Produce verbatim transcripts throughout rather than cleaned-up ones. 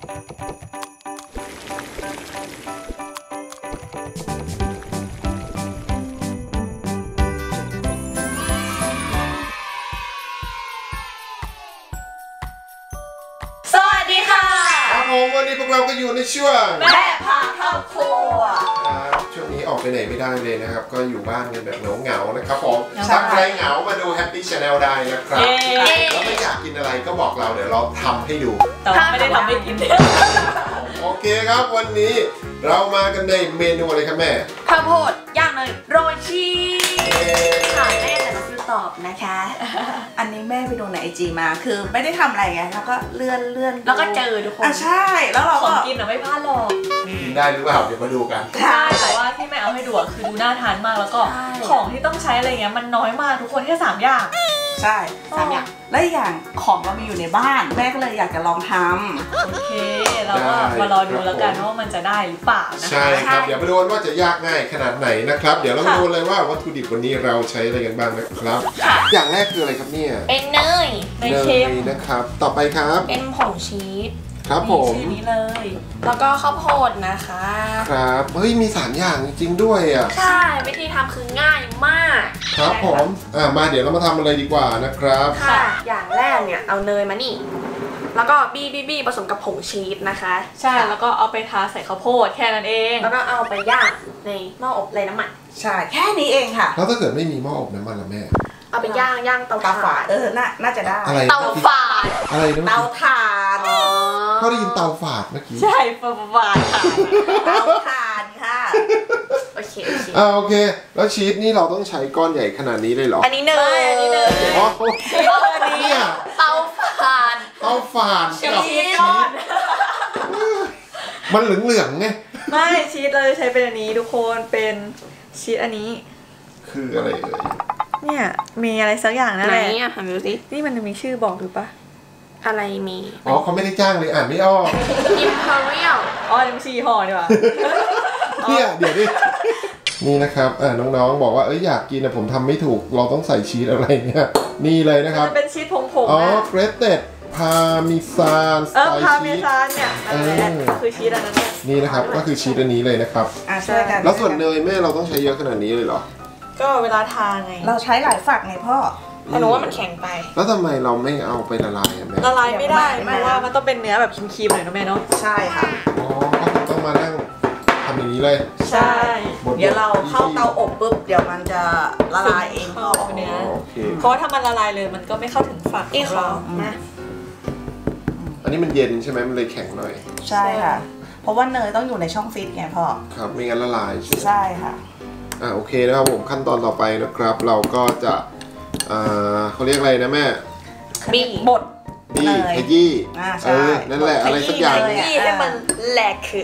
วันนี้พวกเราก็อยู่ในช่วงแม่พาเข้าครัวช่วงนี้ออกไปไหนไม่ได้เลยนะครับก็อยู่บ้านกันแบบเหงาๆนะครับผมถ้าใครเหงามาดู Happy Channel ได้นะครับแล้วไม่อยากกินอะไรก็บอกเราเดี๋ยวเราทำให้ดูแต่ไม่ได้ทำให้กินโอเคครับวันนี้เรามากันในเมนูอะไรครับแม่ข้าวโพดย่างเนยโรยชีสค่ะแม่แต่ละคือตอบนะคะอันนี้แม่ไปดูในไอจีมาคือไม่ได้ทำอะไรไงแล้วก็เลื่อนเลื่อนแล้วก็เจอทุกคนอ่ะใช่แล้วเราของกินอ่ะไม่พลาดหรอกกินได้หรือเปล่าเดี๋ยวมาดูกันใช่แต่ว่าที่แม่เอาให้ดูคือดูน่าทานมากแล้วก็ของที่ต้องใช้อะไรเงี้ยมันน้อยมากทุกคนแค่สามอย่างใช่สามอย่างและอย่างของเรามีอยู่ในบ้านแม่ก็เลยอยากจะลองทำโอเคเราก็มารอดูแล้วกันว่ามันจะได้หรือเปล่านะคะใช่ครับเดี๋ยวมาดูว่าจะยากง่ายขนาดไหนนะครับเดี๋ยวเรามาดูเลยว่าวัตถุดิบวันนี้เราใช้อะไรกันบ้างนะครับอย่างแรกคืออะไรครับเนี่ยเป็นเนยเนยเค็มนะครับต่อไปครับเป็นผงชีสครับผมชื่อนี้เลยแล้วก็ข้าวโพดนะคะครับเฮ้ยมีสามอย่างจริงๆด้วยอ่ะใช่วิธีทำคือง่ายมากครับผมอ่ามาเดี๋ยวเรามาทำอะไรดีกว่านะครับค่ะอย่างแรกเนี่ยเอาเนยมานี่แล้วก็บี้บี้บี้ผสมกับผงชีสนะคะใช่แล้วก็เอาไปทาใส่ข้าวโพดแค่นั้นเองแล้วก็เอาไปย่างในหม้ออบไร้น้ำมันใช่แค่นี้เองค่ะแล้วถ้าเกิดไม่มีหม้ออบน้ำมันล่ะแม่เอาไปย่างย่างเตาถ่านเออน่าน่าจะได้เตาฝาดอะไรนะเตาถ่านก็ได้ยินเตาฝาดเมื่อกี้ใช่ฝาดเตาถ่านค่ะโอเคโอเคอ่าโอเคแล้วชีสนี่เราต้องใช้ก้อนใหญ่ขนาดนี้เลยเหรออันนี้เนยอันนี้เนยอ๋อนี่เตาฝาดเตาฝาดชีสก้อนมันเหลืองๆไงไม่ชีสเราจะใช้เป็นอันนี้ทุกคนเป็นชีสอันนี้คืออะไรเอ่ยเนี่ยมีอะไรสักอย่างนั่นแหละไหนอ่ะทำดูสินี่มันจะมีชื่อบอกหรือปะอะไรมีอ๋อเขาไม่ได้จ้างเลยอ่านไม่ออก Imperial อ๋อนี่มันชีห่อดีกว่าเนี่ยเดี๋ยวดินี่นะครับอ่าน้องๆบอกว่าเอ้ยอยากกินนะผมทำไม่ถูกเราต้องใส่ชีสอะไรเนี่ยนี่เลยนะครับมันเป็นชีสผงๆอ๋อเกรเต็ดพาเมซานเออพาเมซานเนี่ยคือชีสอันนั้นเนี่ยนี่นะครับก็คือชีสอันนี้เลยนะครับอ่าใช่กันแล้วส่วนเนยแม่เราต้องใช้เยอะขนาดนี้เลยเหรอก็เวลาทานไงเราใช้หลายฝักไงพ่อเพราะหนูว่ามันแข็งไปแล้วทำไมเราไม่เอาไปละลายอ่ะแม่ละลายไม่ได้เพราะว่ามันต้องเป็นเนื้อแบบครีมๆหน่อยนะแม่เนาะใช่ค่ะอ๋อก็ต้องมานั่งทำอย่างนี้เลยใช่เดี๋ยวเราเข้าเตาอบปุ๊บเดี๋ยวมันจะละลายเองเข้าเนื้อเพราะถ้ามันละลายเลยมันก็ไม่เข้าถึงฝักอีกหรอนะอันนี้มันเย็นใช่ไหมมันเลยแข็งหน่อยใช่ค่ะเพราะว่าเนยต้องอยู่ในช่องฟรีซไงพ่อครับไม่งั้นละลายใช่ไหมใช่ค่ะอ่าโอเคนะครับผมขั้นตอนต่อไปนะครับเราก็จะอ่าเขาเรียกอะไรนะแม่บี้บดบี้ขยี้เออนั่นแหละอะไรสักอย่างบี้ให้มันแหลกคือ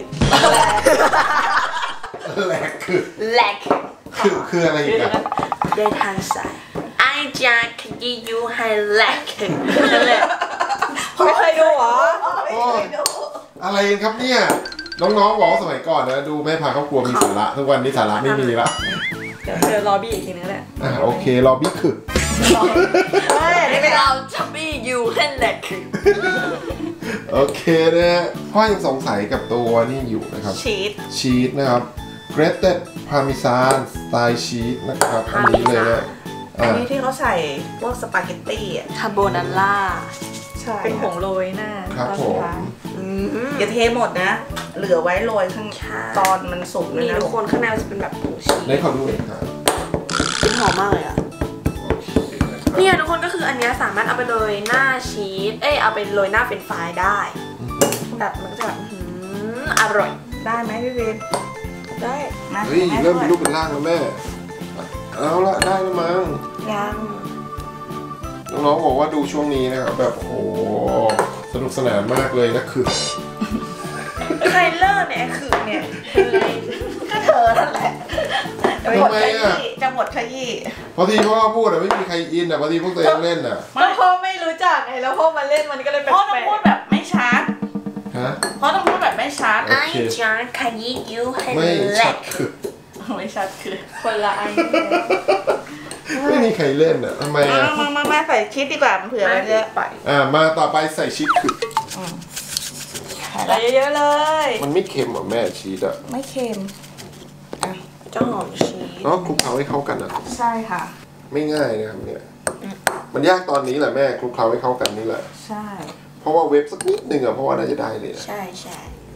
แหลกคือแหลกคือคืออะไรอีกอะได้ทางสายไอจะขยี้ยูให้แหลกนั่นแหละไม่เคยดูหรออะไรครับเนี่ยน้องๆบอกสมัยก่อนนะดูแม่พาครอบครัวมีสาระทุกวันนี้สาระไม่มีละเดี๋ยวเธอรอบี้อีกทีนึงแหละอ่าโอเครอบี้คือไม่ไม่เป็นเราจะบี้ยูให้แหลกโอเคนะพ่อยังสงสัยกับตัวนี่อยู่นะครับชีสชีสนะครับ grated parmesan style cheese นะครับอันนี้เลยนะอันนี้ที่เขาใส่พวกสปาเกตตี้อะคาโบนาร่าใช่เป็นผงโรยหน้าครับผมอย่าเทหมดนะเหลือไว้โรยข้างตอนมันสุกเลยนะทุกคนข้างในจะเป็นแบบผงชีสได้เขาดูเองครับหอมมากเลยอ่ะเนี่ยทุกคนก็คืออันนี้สามารถเอาไปโรยหน้าชีสเอ้ยเอาไปโรยหน้าเฟรนช์ฟรายได้แบบมันก็จะแบบอร่อยได้ไหมพี่เบนได้เฮ้ยเริ่มเป็นรูปเป็นร่างแล้วแม่เอาละได้แล้วมั้งยังน้องๆบอกว่าดูช่วงนี้นะครับแบบโอ้สนุกสนานมากเลยนะคือใครเลิกเนี่ยคือเนี่ยก็เธอนั่นแหละจะหมดขยี้จะหมดขยี้พอทีพ่อพูดอะไม่มีใครอินอะพอทีพวกตัวเองเล่นอะก็พ่อไม่รู้จักไงแล้วพ่อมาเล่นมันก็เลยแปลกพ่อต้องพูดแบบไม่ชัดฮะพ่อต้องพูดแบบไม่ชัดไอ้จานขยี้ยูให้แหลกคือไม่ชัดคือคนละไอไม่มีใครเล่นอ่ะทำไมอ่ะมามามาใส่ชีสดีกว่าเผื่อมันเยอะไปอ่ามาต่อไปใส่ชีสคือแใส่เยอะๆเลยมันไม่เค็มเหรอแม่ชีสอะไม่เค็มอ่ะจะหอมชีสอ๋อคลุกเคล้าให้เข้ากันอะใช่ค่ะไม่ง่ายนะครับเนี่ยมันยากตอนนี้แหละแม่คลุกเคล้าให้เข้ากันนี่แหละใช่เพราะว่าเวฟสักนิดหนึ่งอะเพราะว่าน่าจะได้เลยนะใช่ใช่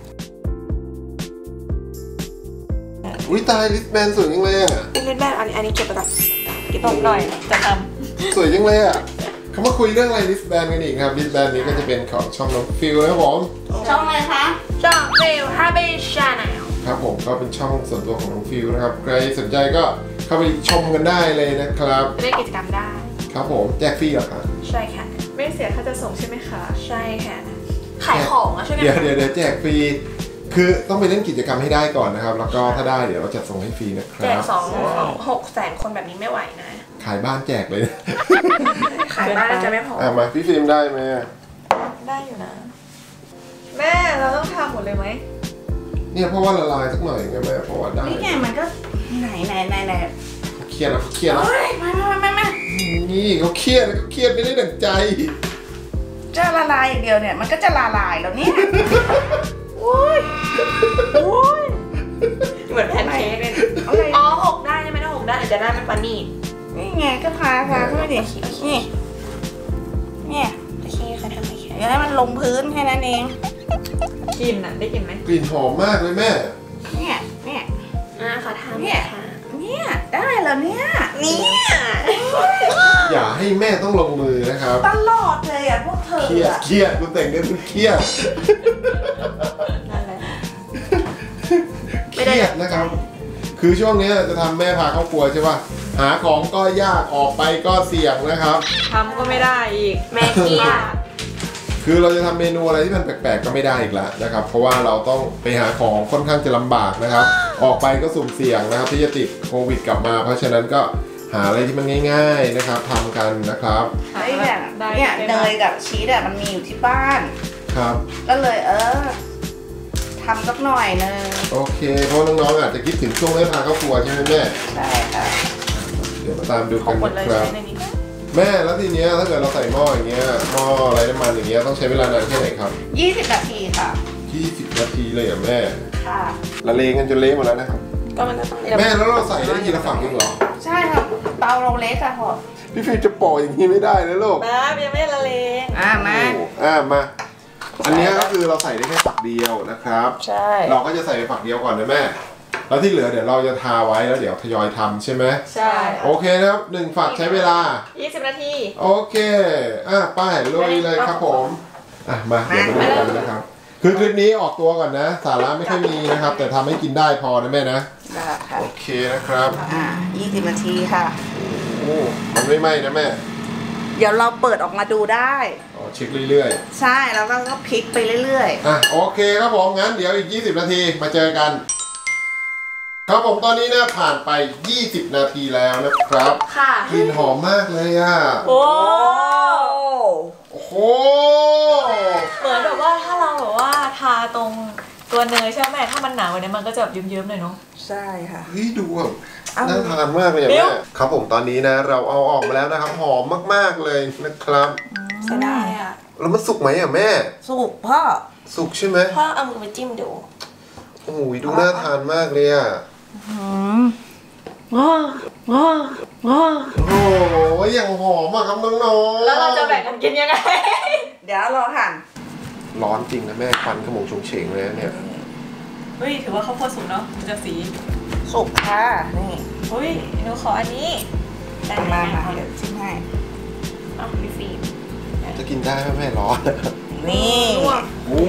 อุ้ยตายลิสแบนสวยจังเลยอะเป็นเล่นแบบอันนี้อันนี้เก็บไปก่อนเก็บตกหน่อยจะทสวยจังเลยอะเขามาคุยเรื่องอะไรลิสแบนกันอีกครับลิสแบนนี้ก็จะเป็นของช่องน้องฟิลนะครับผมำช่องอะไรคะช่องฟิลฮาร์เบชาแนลครับผมก็เป็นช่องส่วนตัวของน้องฟิลนะครับใครสนใจก็เข้าไปชมกันได้เลยนะครับเล่นกิจกรรมได้ครับผมแจกฟรีเหรอคะใช่ค่ะไม่เสียค่าจะส่งใช่ไหมคะใช่ค่ะ ขายของอะใช่ไหมเดี๋ยวเดี๋ยวเดี๋ยวแจกฟรีคือต้องไปเล่นกิจกรรมให้ได้ก่อนนะครับ แล้วก็ถ้าได้เดี๋ยวเราจะส่งให้ฟรีนะคแจรักบสองหกแสนคนแบบนี้ไม่ไหวนะขายบ้านแจกเลยขายบ้านจะไม่พออ่ะมาพี่ฟิล์มได้ไหมได้อยู่นะแม่เราต้องทำหมดเลยไหมเนี่ยเพราะว่าละลายสักหน่อยไงแม่เพราะว่าได้นี่ไงมันก็ไหนไหนไหนไหนเขาเครียดแล้วเขาเครียดแล้วเฮ้ยมามามามานี่เขาเครียดเขาเครียดไม่ได้ดั่งใจจะละลายอย่างเดียวเนี่ยมันก็จะละลายแล้วเนี่ยโอ้ยโอ้ยเหมือนแพนเค้กเลยอะไรอ๋อหกได้ใช่ไหมถ้าหกได้อาจจะได้เป็นปานีดนี่ไงก็พาพาเข้าไปดินี่เนี่ยโอเคค่ะทำไมแค่เดี๋ยวให้มันลงพื้นแค่นั้นเองกลิ่นอ่ะ ได้กลิ่นไหมกลิ่นหอมมากเลยแม่เนี่ยเนี่ยอ่ะขอทำเนี่ยค่ะเนี่ยได้แล้วเนี่ยเนี่ยอย่าให้แม่ต้องลงมือนะครับตลอดเลยอ่ะพวกเธอเครียดอะเครียดคุณแต่งเรื่องคุณเครียดนั่นแหละเครียดนะครับ คือช่วงนี้จะทำแม่พาเข้าครัวใช่ป่ะหาของก็ยากออกไปก็เสี่ยงนะครับทำก็ไม่ได้อีกแม่เครียดคือเราจะทำเมนูอะไรที่มันแปลกๆก็ไม่ได้อีกแล้วนะครับ เพราะว่าเราต้องไปหาของค่อนข้างจะลำบากนะครับ ออกไปก็สุ่มเสี่ยงนะครับ ที่จะติดโควิดกลับมา เพราะฉะนั้นก็หาอะไรที่มันง่าย ๆนะครับทำกันนะครับไอ้เนี่ยได้เนี่ยได้เนยกับชีสอ่ะมันมีอยู่ที่บ้านครับก็เลยเออทำสักหน่อยนึงโอเคเพราะน้องๆอาจจะคิดถึงช่วงแม่พาเข้าครัวใช่ไหมแม่ใช่ค่ะเดี๋ยวมาตามดูขอกังนหมดนะเลยครับใช้ในนี้แม่แล้วทีเนี้ยถ้าเกิดเราใส่หม้ออย่างเงี้ยหม้อไร้น้ำมันอย่างเงี้ยต้องใช้เวลานานแค่ไหนครับยี่สิบนาทีค่ะยี่สิบนาทีเลยเหรอแม่ค่ะละเลงกันจนเละหมดแล้วนะครับก็มันก็ต้องแม่แล้วเราใส่ได้ทีละฝั่งเองเหรอใช่ค่ะเตาเราเล็กอะพอพี่ฟิล์มจะปอกอย่างนี้ไม่ได้นะลูกมายังไม่ละเลงอ่ะมาโอ้อ่ามา อันเนี้ยก็คือเราใส่ได้แค่ฝักเดียวนะครับใช่เราก็จะใส่ไปฝักเดียวก่อนนะแม่ แล้วที่เหลือเดี๋ยวเราจะทาไว้แล้วเดี๋ยวทยอยทำใช่ไหมใช่โอเคนะครับหนึ่งฝักใช้เวลายี่สิบนาทีโอเค อ่ะป้ายลุยเลยครับผม อ่ะมาเดี๋ยวมาดูกันนะครับ คือคลิปนี้ออกตัวก่อนนะ สาระไม่ค่อยมีนะครับ แต่ทำให้กินได้พอนะแม่นะได้ค่ะโอเคนะครับอ่ะยี่สิบนาทีค่ะโอ้มันไม่ไหม้นะแม่เดี๋ยวเราเปิดออกมาดูได้อ๋อเช็คเรื่อยใช่แล้วก็ก็พลิกไปเรื่อยๆ อ่ะโอเคครับผมงั้นเดี๋ยวอีกยี่สิบนาทีมาเจอกัน ครับผมตอนนี้นะผ่านไปยี่สิบนาทีแล้วนะครับค่ะกลิ่นหอมมากเลยอ่ะโอ้โอ้โหเหมือนแบบว่าถ้าเราแบบว่าทาตรงตัวเนยใช่ไหมถ้ามันหนากว่านี้มันก็จะแบบเยิ้มๆหน่อยเนาะๆ ใช่ค่ะเฮ้ยดูแบบเอาน่าทานมากเลยอะเดี๋แม่ยวครับผมตอนนี้นะเราเอาออกมาแล้วนะครับหอมมากๆเลยนะครับเสียดายอ่ะแล้วมันสุกไหมอ่ะแม่สุกพ่อสุกใช่ไหมพ่อเอามือไปจิ้มดูโอ้ยดูน่าทานมากเลยอ่ะอืมว้าวว้าวว้าวโอ้โหอย่างหอมอ่ะครับน้องๆแล้วเราจะแบ่งกันกินยังไงเดี๋ยวรอหั่นร้อนจริงนะแม่ควันขโมงชงเฉงเลยนะเนี่ยเฮ้ยถือว่าข้าวโพดสุกเนาะมันจะสีสุกค่ะนี่เฮ้ยหนูขออันนี้ได้มาไหมค่ะเดี๋ยวชิมให้เอาพี่ฟิล์มจะกินได้ไหมแม่ร้อนนี่โอ้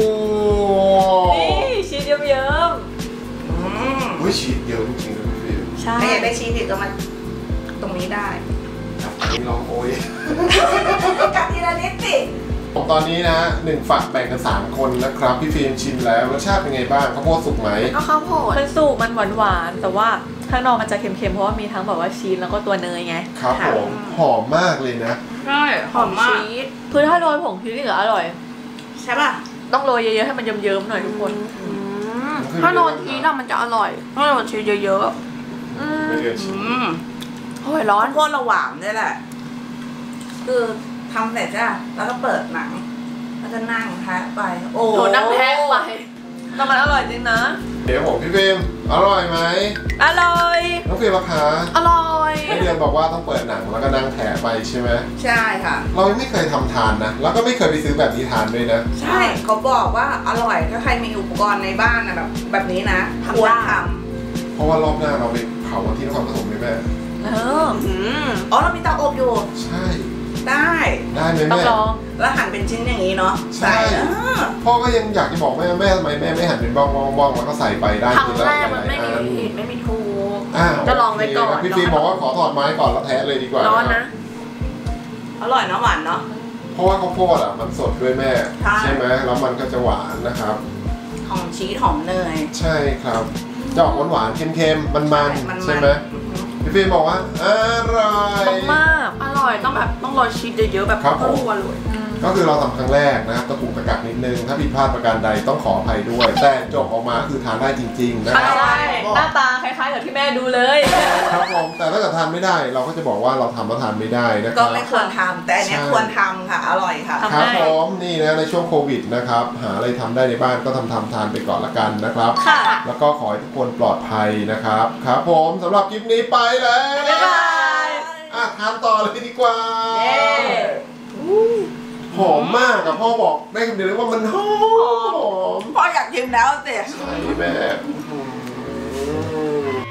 นี่ชีสเยิ้มอืมโหฉีดเยอะจริงๆนะพี่ๆใช่ไม่อยากได้ชีสอีกก็มาตรงนี้ได้ครับอันนี้ลองโอ้ยกัดทีละนิดสิตอนนี้นะหนึ่งฝักแบ่งกันสามคนนะครับพี่ฟิล์มชิมแล้วรสชาติเป็นไงบ้างข้าวโพดสุกไหมก็ข้าวโพดมันสุกมันหวานๆแต่ว่าข้างนอกมันจะเค็มๆเพราะว่ามีทั้งแบบว่าชีสแล้วก็ตัวเนยไงครับผมหอมมากเลยนะใช่หอมชีสคือถ้าโรยผงชีสนี่เหลืออร่อยใช่ป่ะต้องโรยเยอะๆให้มันเยิ้มๆหน่อยทุกคนอืมถ้าโรยชีสอะมันจะอร่อยถ้าโรยชีสเยอะอืมไม่เกินอืมๆโอ้ยร้อนข้าวโพดเราหวานด้วยแหละ คือทำเสร็จจ้ะแล้วก็เปิดหนังแล้วก็นั่งแทะไปโอ้โหนั่งแทะไปแต่มันอร่อยจริงนะเดี๋ยวผมพี่ฟิล์มอร่อยไหมอร่อยน้องฟิล์มราคาอร่อยแม่เดือนบอกว่าต้องเปิดหนังแล้วก็นั่งแถไปใช่ไหมใช่ค่ะเรายังไม่เคยทำทานนะแล้วก็ไม่เคยไปซื้อแบบนี้ทานด้วยนะใช่เขาบอกว่าอร่อยถ้าใครมีอุปกรณ์ในบ้านนะแบบแบบนี้นะควรทเพราะว่ารอบหน้าเราไปเผาที่นครปฐมเลยแม่เออำอืมอ๋อเรามีเตาอบอยู่ใช่ได้ได้ไหมต้องแม่ลองแล้วหั่นเป็นชิ้นอย่างนี้เนาะใช่เออพ่อก็ยังอยากจะบอกแม่แม่ทำไมแม่ไม่หั่นเป็นบ้องบ้องบ้องแล้วก็ใส่ไปได้ครั้งทีแรละกมันไม่มีอันผิดไม่มีถูกอ่าจะลองไว้ก่อนโเคครับพี่ฟิล์มบอกว่าขอถอดไม้ก่อนแล้วแทะเลยดีกว่าร้อนนะอร่อยเนาะหวานเนาะเพราะว่าข้าวโพดอ่ะมันสดด้วยแม่ใช่ไหมแล้วมันก็จะหวานนะครับหอมชีสหอมเนยใช่ครับจะออกหวานๆเค็มๆมันๆมันใช่ไหมอือหือพี่ฟิล์มบอกว่าอร่อยมากอร่อยต้องแบบต้องโรยชีสเยอะๆแบบครับผมทั่วเลยก็คือเราทำครั้งแรกนะครับตะกุกตะกักนิดนึงถ้าผิดพลาดประการใดต้องขออภัยด้วย แต่จบออกมาคือทานได้จริงๆนะคใช่รับหน้าตาคล้ายๆกับที่แม่ดูเลยครับผมแต่ถ้าเกิดทานไม่ได้ เราก็จะบอกว่าเราทำแล้วทานไม่ได้นะคก็รับไม่ควรทำแต่อันเนี้ยใช่ควรทำค่ะ อร่อยค่ะทำครับได้ผมนี่นะในช่วงโควิดนะครับหาอะไรทำได้ในบ้านก็ทำทำทานไปก่อนละกันนะครับค่ะแล้วก็ขอให้ทุกคนปลอดภัยนะครับครับผมสำหรับคลิปนี้ไปแล้วบ๊ายบายอ่ะทานต่อเลยดีกว่าเย้หอมมากอะพ่อบอกได้คำเดียวเลยว่ามันหอมพ่ออยากชิมแล้วสิใช่แม่อื้อหือ